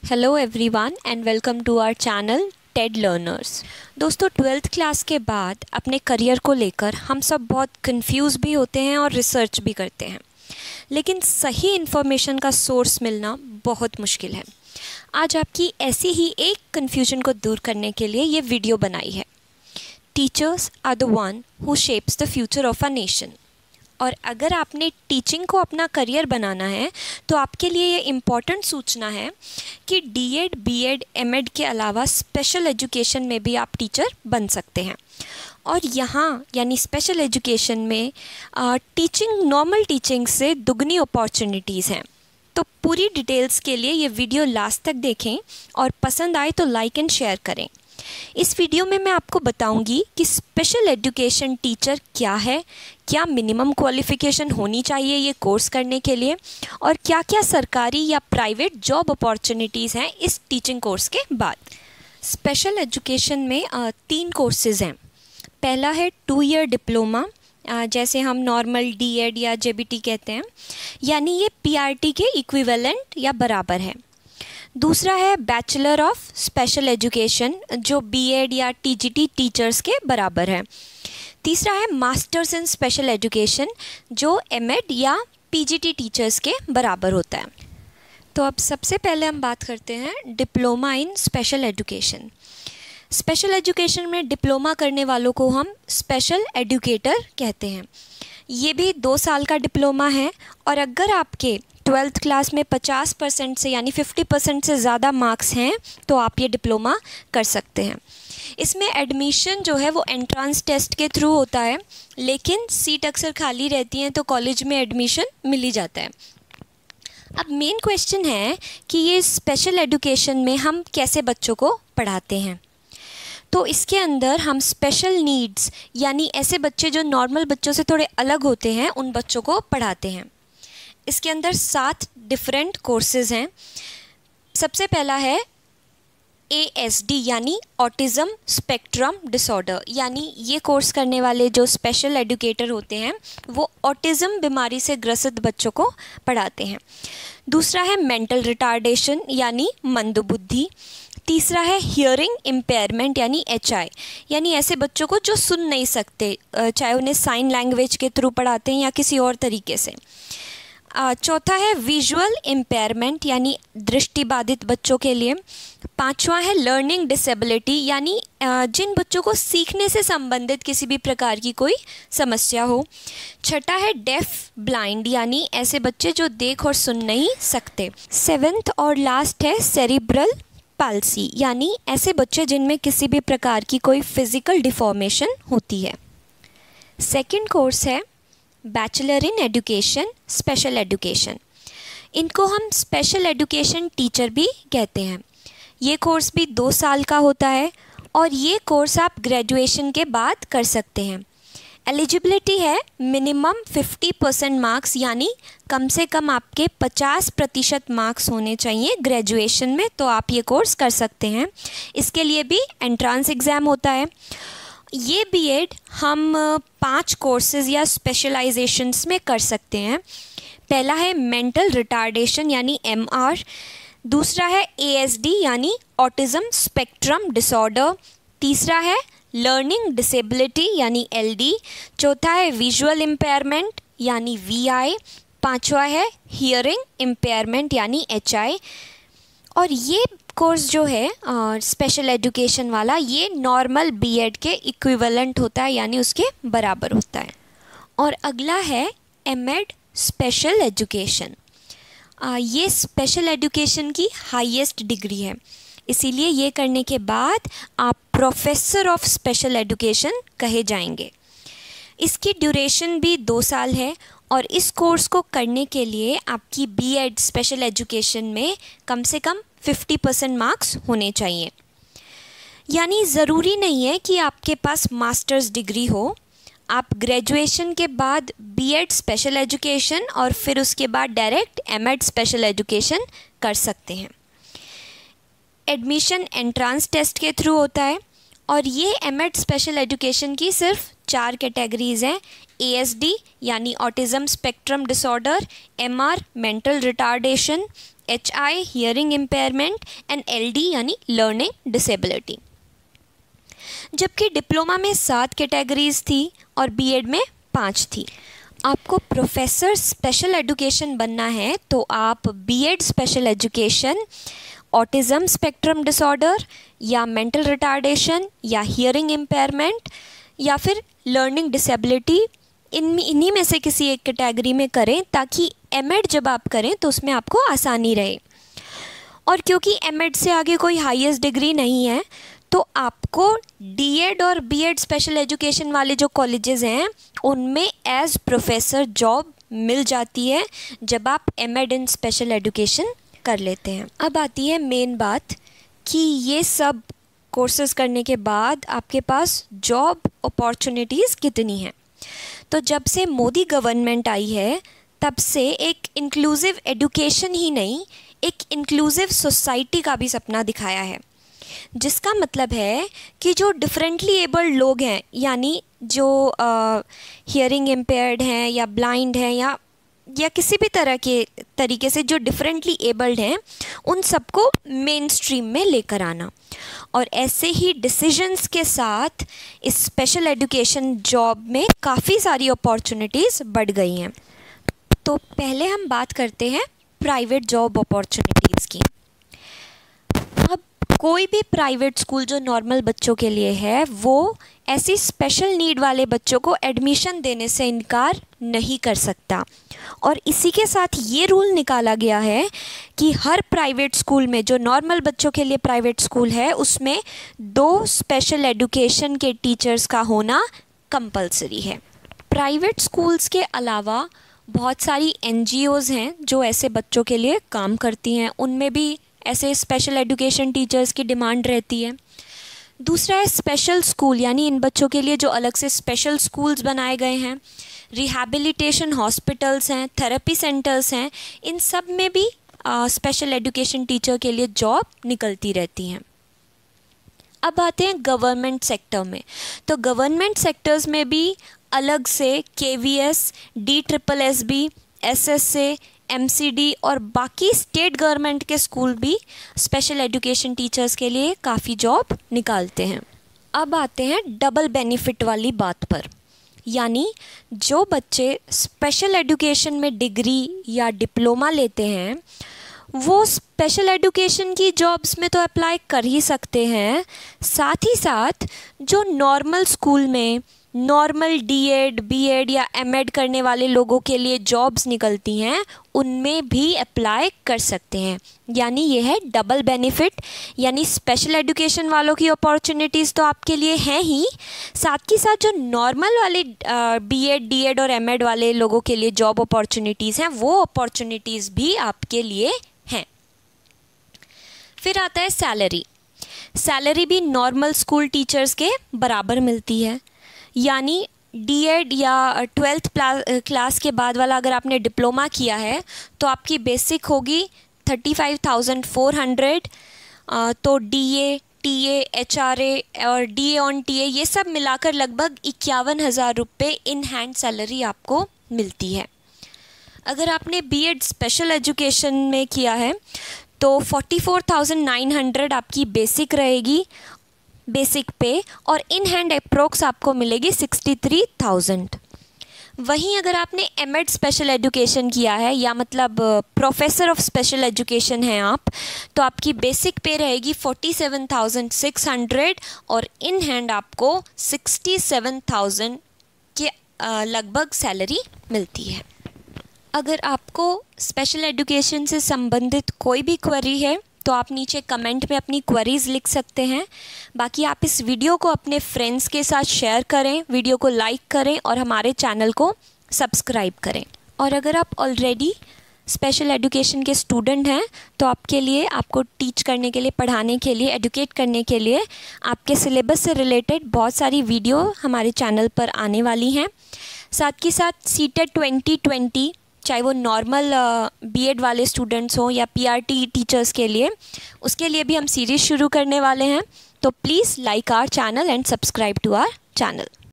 Hello everyone and welcome to our channel Ted Learners. दोस्तों, 12th class के बाद अपने करियर को लेकर हम सब बहुत कंफ्यूज भी होते हैं और रिसर्च भी करते हैं, लेकिन सही इन्फॉर्मेशन का सोर्स मिलना बहुत मुश्किल है। आज आपकी ऐसी ही एक कन्फ्यूजन को दूर करने के लिए ये वीडियो बनाई है। Teachers are the one who shapes the future of a nation. और अगर आपने टीचिंग को अपना करियर बनाना है तो आपके लिए ये इम्पॉर्टेंट सूचना है कि डीएड, बीएड, एमएड के अलावा स्पेशल एजुकेशन में भी आप टीचर बन सकते हैं। और यहाँ यानी स्पेशल एजुकेशन में टीचिंग नॉर्मल टीचिंग से दुगनी अपॉर्चुनिटीज़ हैं। तो पूरी डिटेल्स के लिए ये वीडियो लास्ट तक देखें और पसंद आए तो लाइक एंड शेयर करें। इस वीडियो में मैं आपको बताऊंगी कि स्पेशल एजुकेशन टीचर क्या है, क्या मिनिमम क्वालिफ़िकेशन होनी चाहिए ये कोर्स करने के लिए, और क्या क्या सरकारी या प्राइवेट जॉब अपॉर्चुनिटीज़ हैं इस टीचिंग कोर्स के बाद। स्पेशल एजुकेशन में 3 कोर्सेज़ हैं। पहला है 2 ईयर डिप्लोमा, जैसे हम नॉर्मल डीएड या जेबीटी कहते हैं, यानी ये पीआरटी के इक्विवेलेंट या बराबर है। दूसरा है बैचलर ऑफ स्पेशल एजुकेशन, जो बीएड या टीजीटी टीचर्स के बराबर है। तीसरा है मास्टर्स इन स्पेशल एजुकेशन, जो एमएड या पीजीटी टीचर्स के बराबर होता है। तो अब सबसे पहले हम बात करते हैं diploma in special education. Special education में डिप्लोमा करने वालों को हम स्पेशल एजुकेटर कहते हैं। ये भी 2 साल का डिप्लोमा है, और अगर आपके 12th क्लास में 50% से यानी 50% से ज़्यादा मार्क्स हैं तो आप ये डिप्लोमा कर सकते हैं। इसमें एडमिशन जो है वो एंट्रेंस टेस्ट के थ्रू होता है, लेकिन सीट अक्सर खाली रहती हैं तो कॉलेज में एडमिशन मिल ही जाता है। अब मेन क्वेश्चन है कि ये स्पेशल एजुकेशन में हम कैसे बच्चों को पढ़ाते हैं। तो इसके अंदर हम स्पेशल नीड्स यानी ऐसे बच्चे जो नॉर्मल बच्चों से थोड़े अलग होते हैं उन बच्चों को पढ़ाते हैं। इसके अंदर 7 डिफरेंट कोर्सेज़ हैं। सबसे पहला है ASD यानी ऑटिज़म स्पेक्ट्रम डिसऑर्डर, यानी ये कोर्स करने वाले जो स्पेशल एजुकेटर होते हैं वो ऑटिज़म बीमारी से ग्रसित बच्चों को पढ़ाते हैं। दूसरा है मेंटल रिटार्डेशन यानी मंदबुद्धि। तीसरा है हियरिंग इम्पेयरमेंट यानी HI, यानी ऐसे बच्चों को जो सुन नहीं सकते, चाहे उन्हें साइन लैंग्वेज के थ्रू पढ़ाते हैं या किसी और तरीके से। चौथा है विजुअल इम्पेयरमेंट यानी दृष्टिबाधित बच्चों के लिए। पांचवा है लर्निंग डिसेबिलिटी, यानी जिन बच्चों को सीखने से संबंधित किसी भी प्रकार की कोई समस्या हो। छठा है डेफ ब्लाइंड, यानी ऐसे बच्चे जो देख और सुन नहीं सकते। 7th और लास्ट है सेरिब्रल पाल्सी, यानी ऐसे बच्चे जिनमें किसी भी प्रकार की कोई फिजिकल डिफॉर्मेशन होती है। सेकंड कोर्स है bachelor in education special education. इनको हम स्पेशल एजुकेशन टीचर भी कहते हैं। ये कोर्स भी 2 साल का होता है, और ये कोर्स आप ग्रेजुएशन के बाद कर सकते हैं। एलिजिबिलिटी है मिनिमम 50% मार्क्स, यानी कम से कम आपके 50% मार्क्स होने चाहिए ग्रेजुएशन में, तो आप ये कोर्स कर सकते हैं। इसके लिए भी एंट्रेंस एग्ज़ाम होता है। ये बीएड हम 5 कोर्सेज़ या स्पेशलाइजेशंस में कर सकते हैं। पहला है मेंटल रिटार्डेशन यानी MR। दूसरा है ASD यानी ऑटिज़म स्पेक्ट्रम डिसऑर्डर। तीसरा है लर्निंग डिसेबिलिटी यानी LD। चौथा है विजुअल इम्पेयरमेंट यानी VI। पांचवा है हियरिंग इम्पेयरमेंट यानी HI। और ये कोर्स जो है स्पेशल एजुकेशन वाला, ये नॉर्मल बीएड के इक्विवेलेंट होता है, यानी उसके बराबर होता है। और अगला है एमएड स्पेशल एजुकेशन। ये स्पेशल एजुकेशन की हाईएस्ट डिग्री है, इसीलिए ये करने के बाद आप प्रोफेसर ऑफ स्पेशल एजुकेशन कहे जाएंगे। इसकी ड्यूरेशन भी 2 साल है, और इस कोर्स को करने के लिए आपकी बीएड स्पेशल एजुकेशन में कम से कम 50% मार्क्स होने चाहिए। यानी ज़रूरी नहीं है कि आपके पास मास्टर्स डिग्री हो। आप ग्रेजुएशन के बाद बीएड स्पेशल एजुकेशन और फिर उसके बाद डायरेक्ट एमएड स्पेशल एजुकेशन कर सकते हैं। एडमिशन एंट्रेंस टेस्ट के थ्रू होता है, और ये एमएड स्पेशल एजुकेशन की सिर्फ 4 कैटेगरीज़ हैं। ASD यानी autism spectrum disorder, MR mental retardation, HI hearing impairment and LD यानी लर्निंग डिसेबिलिटी। जबकि डिप्लोमा में 7 कैटेगरीज थी और बीएड में 5 थी। आपको प्रोफेसर स्पेशल एजुकेशन बनना है तो आप B Ed special education, autism spectrum disorder या मेंटल रिटार्डेशन या हियरिंग इम्पेयरमेंट या फिर लर्निंग डिसेबिलिटी इन्हीं में से किसी एक कैटेगरी में करें, ताकि एमएड जब आप करें तो उसमें आपको आसानी रहे। और क्योंकि एमएड से आगे कोई हाईएस्ट डिग्री नहीं है, तो आपको डीएड और बीएड स्पेशल एजुकेशन वाले जो कॉलेजेस हैं उनमें एज प्रोफेसर जॉब मिल जाती है जब आप एमएड इन स्पेशल एजुकेशन कर लेते हैं। अब आती है मेन बात कि ये सब कोर्सेज करने के बाद आपके पास जॉब अपॉर्चुनिटीज़ कितनी हैं। तो जब से मोदी गवर्नमेंट आई है तब से एक इंक्लूसिव एजुकेशन ही नहीं, एक इंक्लूसिव सोसाइटी का भी सपना दिखाया है, जिसका मतलब है कि जो डिफरेंटली एबल्ड लोग हैं, यानी जो हियरिंग इम्पेयर्ड हैं या ब्लाइंड हैं या किसी भी तरह के तरीके से जो डिफरेंटली एबल्ड हैं, उन सबको मेन स्ट्रीम में लेकर आना। और ऐसे ही डिसीजंस के साथ इस स्पेशल एजुकेशन जॉब में काफ़ी सारी अपॉर्चुनिटीज़ बढ़ गई हैं। तो पहले हम बात करते हैं प्राइवेट जॉब अपॉर्चुनिटीज़ की। अब कोई भी प्राइवेट स्कूल जो नॉर्मल बच्चों के लिए है, वो ऐसी स्पेशल नीड वाले बच्चों को एडमिशन देने से इनकार नहीं कर सकता। और इसी के साथ ये रूल निकाला गया है कि हर प्राइवेट स्कूल में, जो नॉर्मल बच्चों के लिए प्राइवेट स्कूल है, उसमें 2 स्पेशल एजुकेशन के टीचर्स का होना कंपलसरी है। प्राइवेट स्कूल्स के अलावा बहुत सारी NGOs हैं जो ऐसे बच्चों के लिए काम करती हैं, उनमें भी ऐसे स्पेशल एजुकेशन टीचर्स की डिमांड रहती है। दूसरा है स्पेशल स्कूल, यानी इन बच्चों के लिए जो अलग से स्पेशल स्कूल्स बनाए गए हैं, रिहैबिलिटेशन हॉस्पिटल्स हैं, थेरेपी सेंटर्स हैं, इन सब में भी स्पेशल एजुकेशन टीचर के लिए जॉब निकलती रहती हैं। अब आते हैं गवर्नमेंट सेक्टर में। तो गवर्नमेंट सेक्टर्स में भी अलग से KVS, DSSB, SSA, MCD और बाकी स्टेट गवर्नमेंट के स्कूल भी स्पेशल एजुकेशन टीचर्स के लिए काफ़ी जॉब निकालते हैं। अब आते हैं डबल बेनिफिट वाली बात पर, यानी जो बच्चे स्पेशल एजुकेशन में डिग्री या डिप्लोमा लेते हैं वो स्पेशल एजुकेशन की जॉब्स में तो अप्लाई कर ही सकते हैं, साथ ही साथ जो नॉर्मल स्कूल में नॉर्मल DED, BEd या MEd करने वाले लोगों के लिए जॉब्स निकलती हैं उनमें भी अप्लाई कर सकते हैं। यानी ये है डबल बेनिफिट, यानी स्पेशल एजुकेशन वालों की अपॉर्चुनिटीज़ तो आपके लिए हैं ही, साथ ही साथ जो नॉर्मल वाले BEd, DED और MEd वाले लोगों के लिए जॉब अपॉर्चुनिटीज़ हैं वो अपॉर्चुनिटीज़ भी आपके लिए हैं। फिर आता है सैलरी। सैलरी भी नॉर्मल स्कूल टीचर्स के बराबर मिलती है, यानी DED या 12th क्लास के बाद वाला अगर आपने डिप्लोमा किया है तो आपकी बेसिक होगी 35,400। तो DA, TA, HRA और DA ऑन TA ये सब मिलाकर लगभग 51,000 रुपये इन हैंड सैलरी आपको मिलती है। अगर आपने BEd स्पेशल एजुकेशन में किया है तो 44,900 आपकी बेसिक रहेगी, बेसिक पे, और इन हैंड अप्रोक्स आपको मिलेगी 63,000। वहीं अगर आपने MEd स्पेशल एजुकेशन किया है या मतलब प्रोफेसर ऑफ स्पेशल एजुकेशन हैं आप, तो आपकी बेसिक पे रहेगी 47,600 और इन हैंड आपको 67,000 के लगभग सैलरी मिलती है। अगर आपको स्पेशल एजुकेशन से संबंधित कोई भी क्वेरी है तो आप नीचे कमेंट में अपनी क्वेरीज़ लिख सकते हैं। बाकी आप इस वीडियो को अपने फ्रेंड्स के साथ शेयर करें, वीडियो को लाइक करें और हमारे चैनल को सब्सक्राइब करें। और अगर आप ऑलरेडी स्पेशल एजुकेशन के स्टूडेंट हैं तो आपके लिए, आपको टीच करने के लिए, पढ़ाने के लिए, एजुकेट करने के लिए आपके सिलेबस से रिलेटेड बहुत सारी वीडियो हमारे चैनल पर आने वाली हैं। साथ ही साथ CTET 2020, चाहे वो नॉर्मल BEd वाले स्टूडेंट्स हों या PRT टीचर्स के लिए, उसके लिए भी हम सीरीज़ शुरू करने वाले हैं। तो please like our channel and subscribe to our channel.